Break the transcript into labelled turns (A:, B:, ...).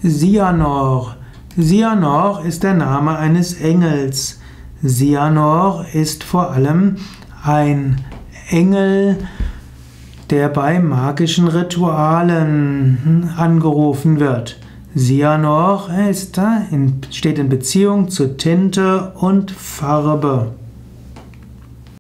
A: Sianor. Sianor ist der Name eines Engels. Sianor ist vor allem ein Engel, der bei magischen Ritualen angerufen wird. Sianor steht in Beziehung zu Tinte und Farbe.